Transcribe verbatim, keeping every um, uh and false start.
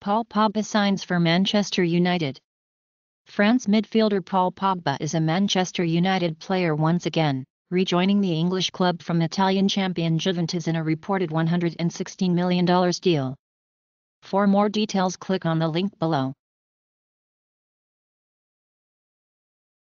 Paul Pogba signs for Manchester United. France midfielder Paul Pogba is a Manchester United player once again, rejoining the English club from Italian champion Juventus in a reported one hundred sixteen million dollars deal. For more details, click on the link below.